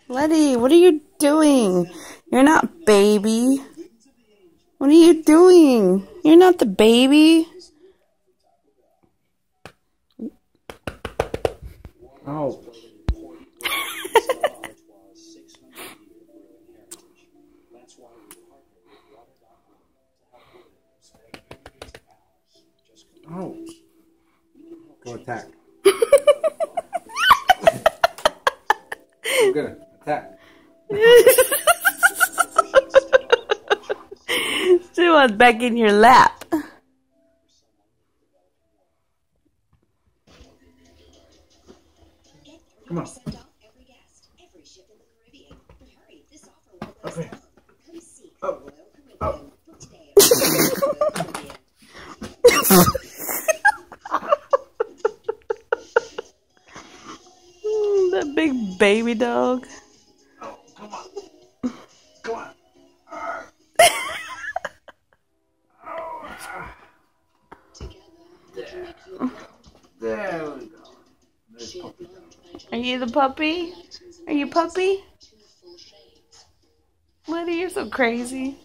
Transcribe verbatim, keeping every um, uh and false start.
Letty, what are you doing? You're not baby. What are you doing? You're not the baby. Oh. Oh. Go attack. I'm gonna attack. She was back in your lap. Come on. Okay. Oh. Oh. That big baby dog. Oh, come on. Come on. There we go. There's puppy dog. Are you the puppy? Are you puppy? Letty, you're so crazy.